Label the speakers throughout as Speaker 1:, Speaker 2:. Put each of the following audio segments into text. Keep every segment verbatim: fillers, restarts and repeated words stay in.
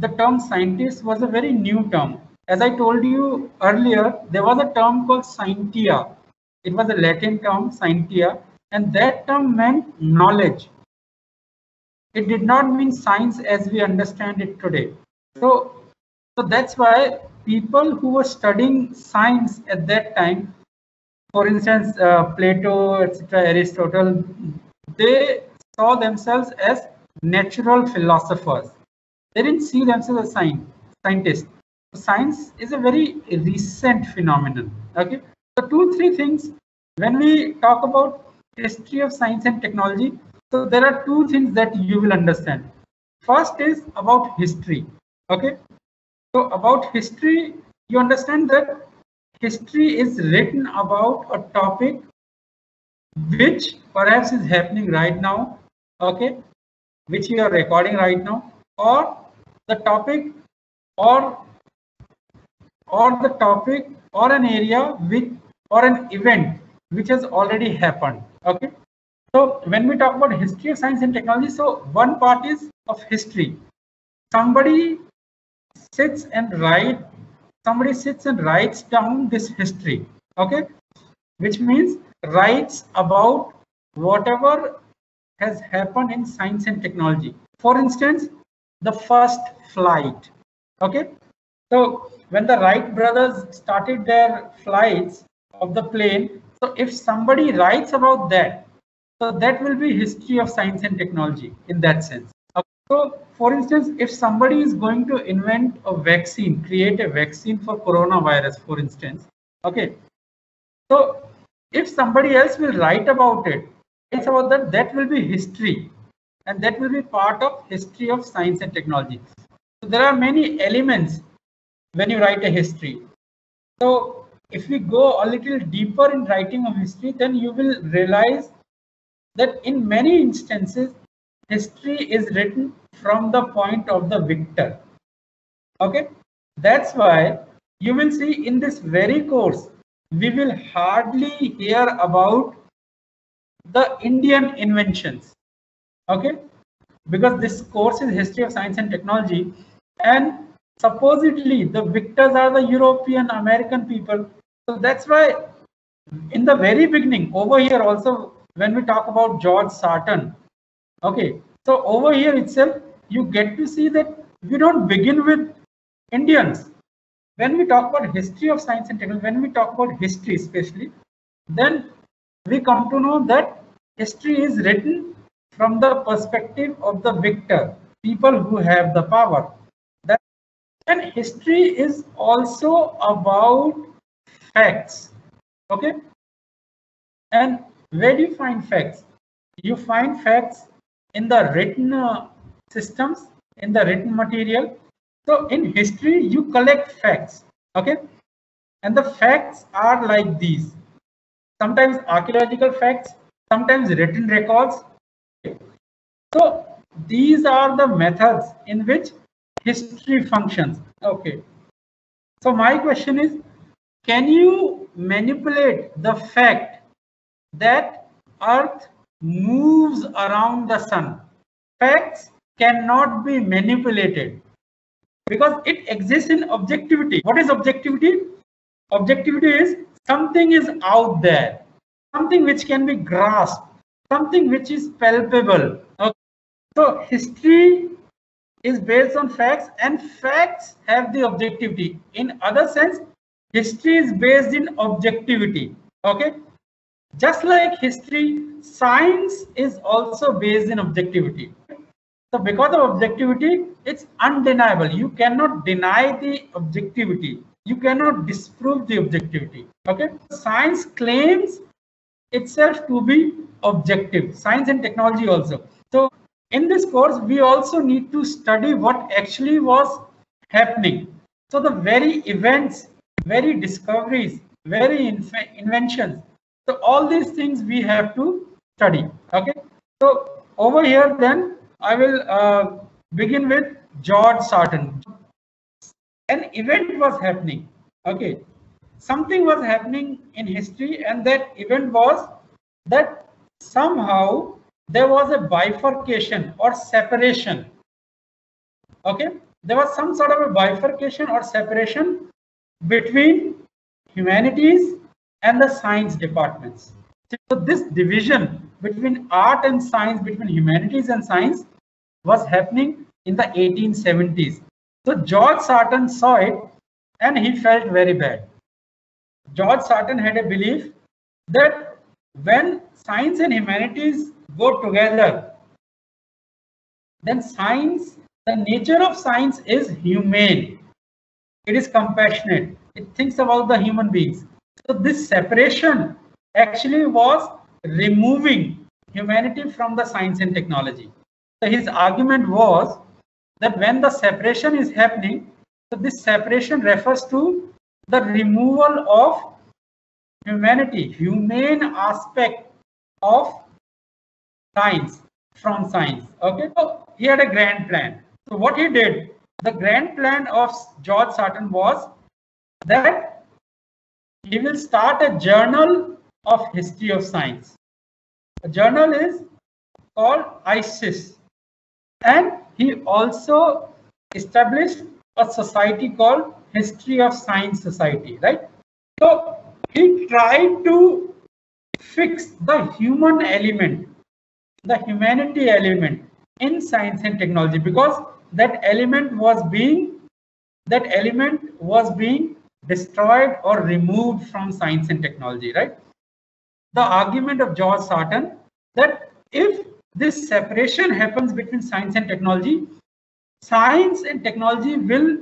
Speaker 1: the term scientist was a very new term. As I told you earlier, there was a term called scientia. It was a Latin term, scientia, and that term meant knowledge. It did not mean science as we understand it today. So, so that's why people who were studying science at that time, for instance, uh, Plato, et cetera, Aristotle, they saw themselves as natural philosophers. They didn't see themselves as science, scientists. Science is a very recent phenomenon. Okay, so two, three things when we talk about history of science and technology. So there are two things that you will understand. First is about history. Okay, so about history, you understand that history is written about a topic which perhaps is happening right now, okay, which we are recording right now, or the topic or or the topic or an area which or an event which has already happened. Okay, so when we talk about history of science and technology, so one part is of history. Somebody sits and write somebody sits and writes down this history, okay, which means writes about whatever has happened in science and technology. For instance, the first flight. Okay, so when the Wright brothers started their flights of the plane, so if somebody writes about that, so that will be history of science and technology in that sense. So, for instance, if somebody is going to invent a vaccine, create a vaccine for coronavirus, for instance, okay. So, if somebody else will write about it, it's about that, that will be history, and that will be part of history of science and technology. So, there are many elements when you write a history. So, if we go a little deeper in writing of history, then you will realize that in many instances, history is written from the point of the victor. Okay, that's why you will see in this very course, we will hardly hear about the Indian inventions. Okay, because this course is history of science and technology, and supposedly the victors are the European American people. So that's why in the very beginning over here also, when we talk about George Sarton, okay, so over here itself, you get to see that we don't begin with Indians. When we talk about history of science and technology, when we talk about history especially, then we come to know that history is written from the perspective of the victor, people who have the power. That, and history is also about facts. Okay, and where do you find facts? You find facts in the written uh, systems, in the written material. So in history, you collect facts, okay? And the facts are like these. Sometimes archaeological facts, sometimes written records. So these are the methods in which history functions, okay? So my question is, can you manipulate the fact that Earth moves around the sun? Facts cannot be manipulated because it exists in objectivity. What is objectivity? Objectivity is something is out there, something which can be grasped, something which is palpable. Okay. So history is based on facts, and facts have the objectivity. In other sense, history is based in objectivity. Okay. Just like history, science is also based in objectivity. So because of objectivity, it's undeniable. You cannot deny the objectivity. You cannot disprove the objectivity. Okay. Science claims itself to be objective. Science and technology also. So in this course, we also need to study what actually was happening. So the very events, very discoveries, very inventions. So all these things we have to study. Okay. So over here then I will uh, begin with George Sarton. An event was happening. Okay. Something was happening in history, and that event was that somehow there was a bifurcation or separation. Okay. there was some sort of a bifurcation or separation between humanities and the science departments. So this division between art and science, between humanities and science, was happening in the eighteen seventies. So George Sarton saw it and he felt very bad. George Sarton had a belief that when science and humanities go together, then science, the nature of science is humane. It is compassionate. It thinks about the human beings. So this separation actually was removing humanity from the science and technology. So his argument was that when the separation is happening, so this separation refers to the removal of humanity, humane aspect of science from science. Okay, so he had a grand plan. So what he did, the grand plan of George Sarton was that he will start a journal of history of science. The journal is called I C I S, and he also established a society called History of Science Society, right? So he tried to fix the human element, the humanity element in science and technology, because that element was being that element was being destroyed or removed from science and technology, right? The argument of George Sarton that if this separation happens between science and technology, science and technology will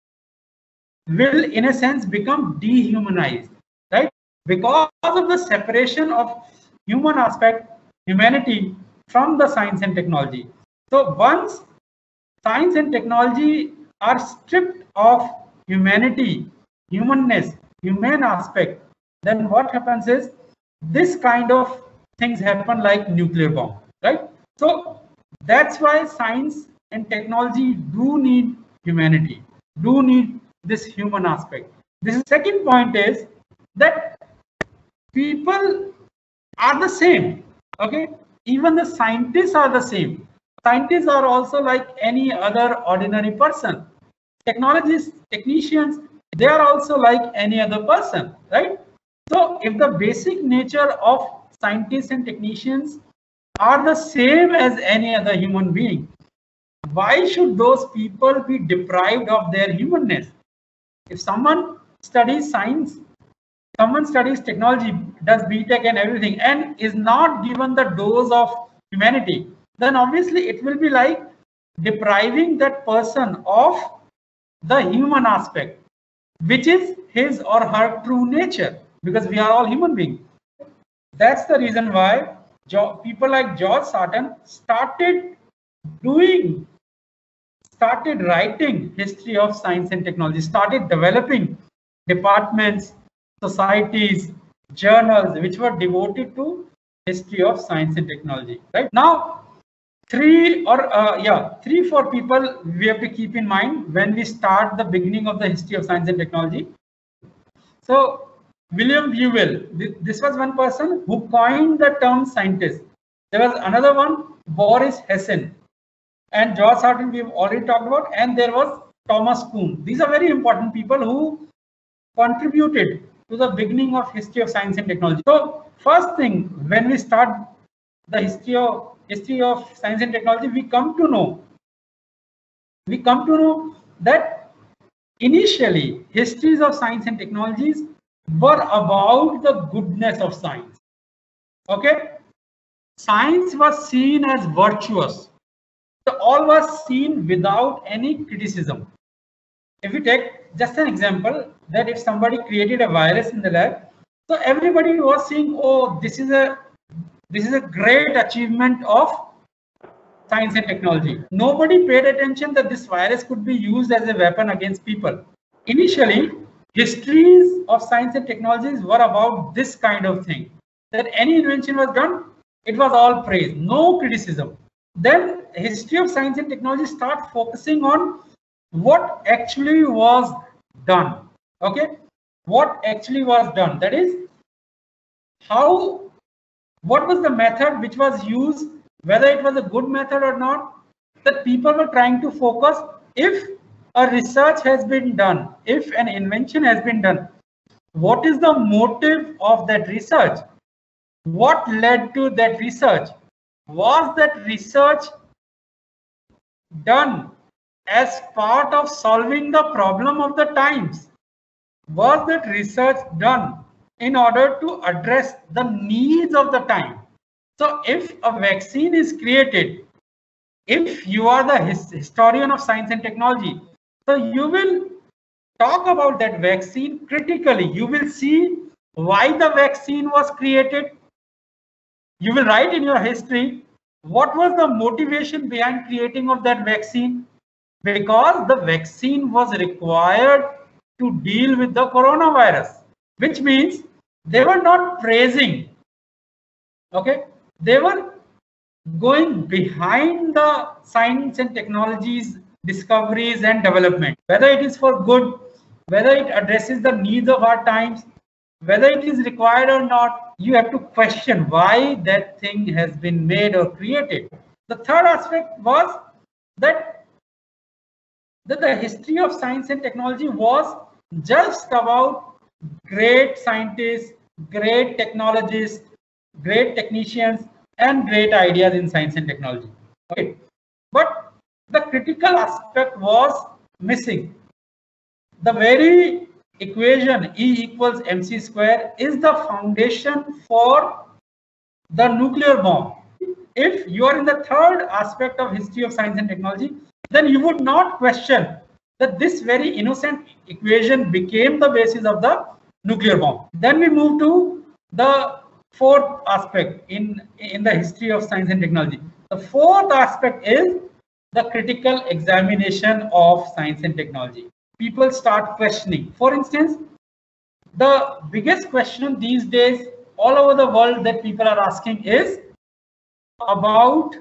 Speaker 1: will in a sense become dehumanized, right? Because of the separation of human aspect, humanity, from the science and technology. So once science and technology are stripped of humanity, humanness, humane aspect, then what happens is this kind of things happen like nuclear bomb, right? So that's why science and technology do need humanity, do need this human aspect. The second point is that people are the same, okay? Even the scientists are the same. Scientists are also like any other ordinary person. Technologists, technicians, they are also like any other person, right? So if the basic nature of scientists and technicians are the same as any other human being, why should those people be deprived of their humanness? If someone studies science, someone studies technology, does B Tech and everything, and is not given the dose of humanity, then obviously it will be like depriving that person of the human aspect, which is his or her true nature, because we are all human beings. That's the reason why people like George Sarton started doing, started writing history of science and technology, started developing departments, societies, journals which were devoted to history of science and technology. Right now, three or uh, yeah, three four people we have to keep in mind when we start the beginning of the history of science and technology. So William Whewell, this was one person who coined the term scientist. There was another one, Boris Hessin, and George Sarton we've already talked about, and there was Thomas Kuhn. These are very important people who contributed to the beginning of history of science and technology. So first thing, when we start the history of history of science and technology, we come to know we come to know that initially histories of science and technologies were about the goodness of science. Okay, science was seen as virtuous. So all was seen without any criticism. If we take just an example, that if somebody created a virus in the lab, so everybody was saying, oh, this is a this is a great achievement of science and technology. Nobody paid attention that this virus could be used as a weapon against people. Initially, histories of science and technologies were about this kind of thing, that any invention was done, it was all praise, no criticism. Then history of science and technology start focusing on what actually was done. Okay, what actually was done, that is how, what was the method which was used, whether it was a good method or not, that people were trying to focus. If a research has been done, if an invention has been done, what is the motive of that research? What led to that research? Was that research done as part of solving the problem of the times? Was that research done in order to address the needs of the time? So if a vaccine is created, if you are the his historian of science and technology, so you will talk about that vaccine critically. You will see why the vaccine was created. You will write in your history what was the motivation behind creating of that vaccine, because the vaccine was required to deal with the coronavirus, which means they were not praising, okay, they were going behind the science and technologies discoveries and development, whether it is for good, whether it addresses the needs of our times, whether it is required or not. You have to question why that thing has been made or created. The third aspect was that, that the history of science and technology was just about great scientists, great technologists, great technicians, and great ideas in science and technology. Okay, but the critical aspect was missing. The very equation E equals mc square is the foundation for the nuclear bomb. If you are in the third aspect of history of science and technology, then you would not question that this very innocent equation became the basis of the nuclear bomb. Then we move to the fourth aspect in, in the history of science and technology. The fourth aspect is the critical examination of science and technology. People start questioning. For instance, the biggest question these days all over the world that people are asking is about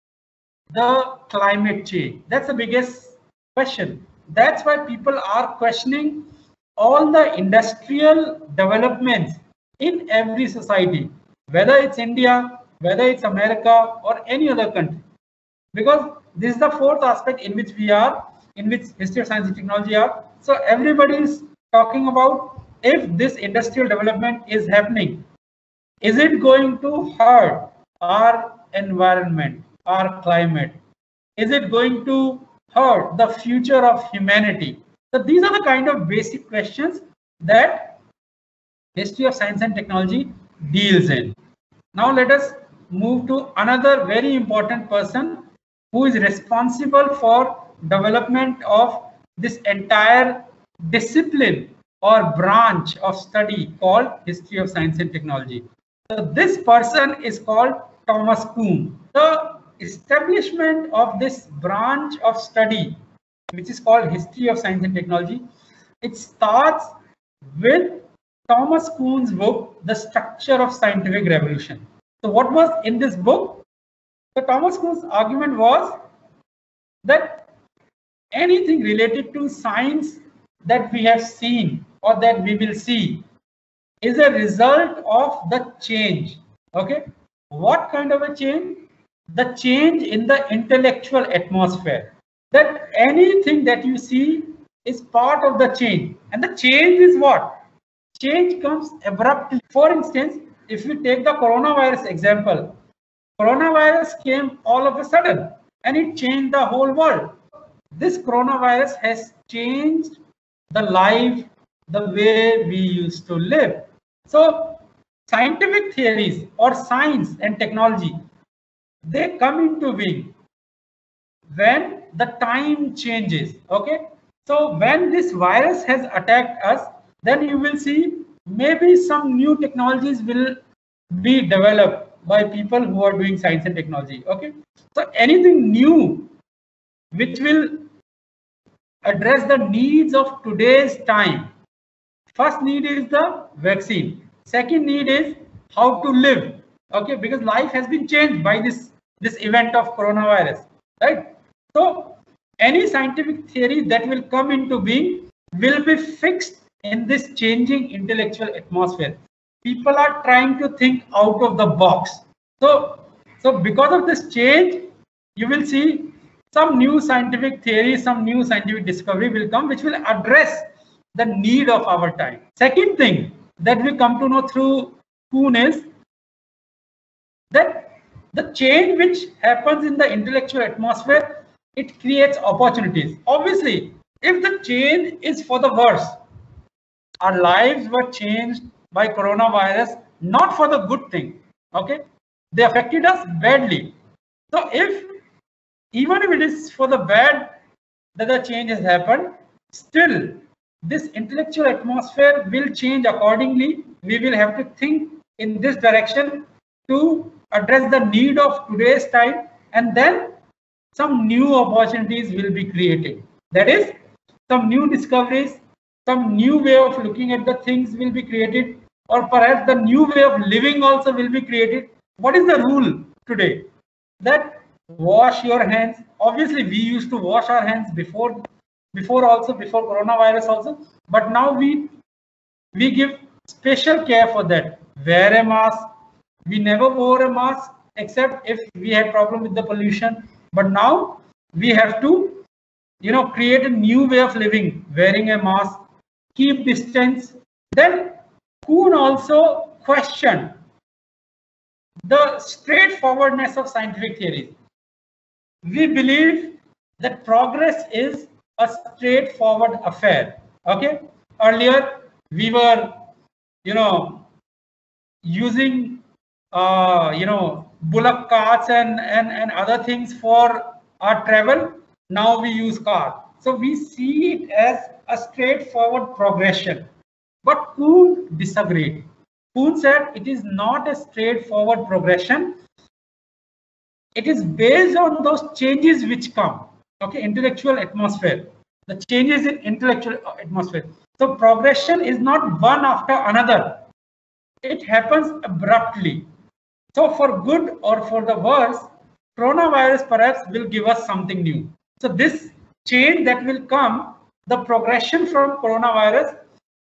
Speaker 1: the climate change. That's the biggest question. That's why people are questioning all the industrial developments in every society, whether it's India, whether it's America or any other country, because this is the fourth aspect in which we are, in which history of science and technology are. So everybody is talking about, if this industrial development is happening, is it going to hurt our environment, our climate? Is it going to hurt the future of humanity? So these are the kind of basic questions that history of science and technology deals in. Now let us move to another very important person who is responsible for development of this entire discipline or branch of study called history of science and technology. So this person is called Thomas Kuhn. The establishment of this branch of study, which is called history of science and technology, it starts with Thomas Kuhn's book, The Structure of Scientific Revolution. So what was in this book? So Thomas Kuhn's argument was that anything related to science that we have seen or that we will see is a result of the change. Okay, what kind of a change? The change in the intellectual atmosphere. That anything that you see is part of the change, and the change is what? Change comes abruptly. For instance, if you take the coronavirus example, coronavirus came all of a sudden and it changed the whole world. This coronavirus has changed the life, the way we used to live. So scientific theories or science and technology, they come into being when the time changes. Okay, so when this virus has attacked us, then you will see maybe some new technologies will be developed by people who are doing science and technology. Okay, so anything new which will address the needs of today's time. First need is the vaccine. Second need is how to live. Okay, because life has been changed by this this event of coronavirus, right? So any scientific theory that will come into being will be fixed in this changing intellectual atmosphere. People are trying to think out of the box. So, so because of this change, you will see some new scientific theory, some new scientific discovery will come which will address the need of our time. Second thing that we come to know through Kuhn is that the change which happens in the intellectual atmosphere, it creates opportunities. Obviously, if the change is for the worse, our lives were changed by coronavirus, not for the good thing. Okay, they affected us badly. So if even if it is for the bad that the change has happened, still this intellectual atmosphere will change accordingly. We will have to think in this direction to address the need of today's time, and then some new opportunities will be created. That is, some new discoveries, some new way of looking at the things will be created, or perhaps the new way of living also will be created. What is the rule today? That wash your hands. Obviously, we used to wash our hands before, before also, before coronavirus also, but now we we give special care for that. Wear a mask. We never wore a mask except if we had problem with the pollution. But now we have to, you know, create a new way of living, wearing a mask, keep distance. Then Kuhn also questioned the straightforwardness of scientific theories. We believe that progress is a straightforward affair. Okay, earlier we were, you know, using uh, you know, bullock carts and, and, and other things for our travel. Now we use car. So we see it as a straightforward progression. But Kuhn disagreed. Kuhn said it is not a straightforward progression. It is based on those changes which come. Okay, intellectual atmosphere. The changes in intellectual atmosphere. So progression is not one after another. It happens abruptly. So for good or for the worse, coronavirus perhaps will give us something new. So this change that will come, the progression from coronavirus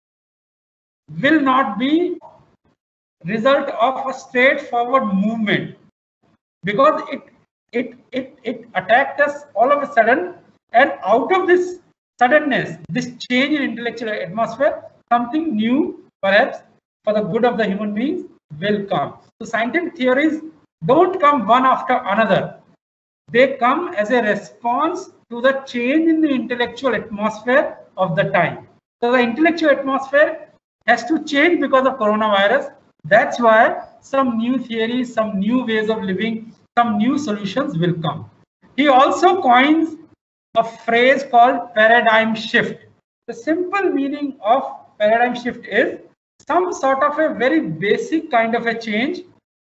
Speaker 1: will not be result of a straightforward movement, because it it it it attacked us all of a sudden, and out of this suddenness, this change in intellectual atmosphere, something new perhaps for the good of the human beings will come. So scientific theories don't come one after another. They come as a response to the change in the intellectual atmosphere of the time. So the intellectual atmosphere has to change because of coronavirus. That's why some new theories, some new ways of living, some new solutions will come. He also coins a phrase called paradigm shift. The simple meaning of paradigm shift is some sort of a very basic kind of a change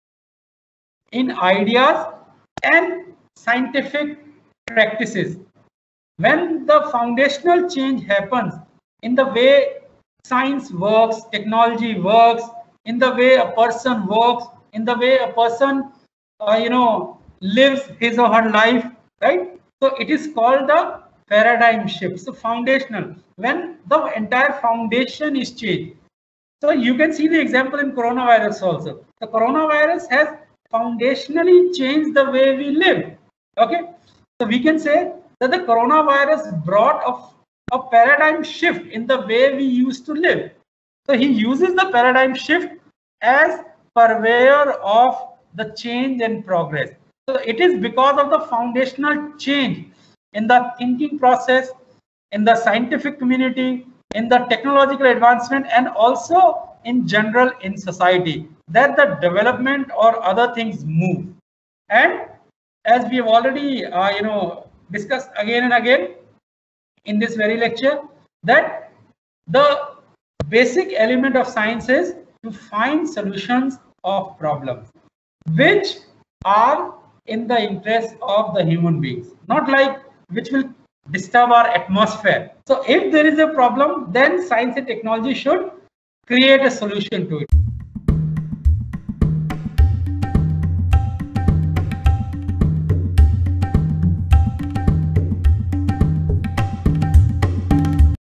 Speaker 1: in ideas and scientific practices. When the foundational change happens in the way science works, technology works, in the way a person works, in the way a person, uh, you know, lives his or her life, right? So it is called the paradigm shift. So foundational, when the entire foundation is changed. So you can see the example in coronavirus also. The coronavirus has foundationally changed the way we live. Okay, so we can say that the coronavirus brought a, a paradigm shift in the way we used to live. So he uses the paradigm shift as purveyor of the change and progress. So it is because of the foundational change in the thinking process, in the scientific community, in the technological advancement, and also in general in society, that the development or other things move. And as we have already uh, you know discussed again and again in this very lecture, that the basic element of science is to find solutions of problems which are in the interest of the human beings, not like which will disturb our atmosphere. So if there is a problem, then science and technology should create a solution to it.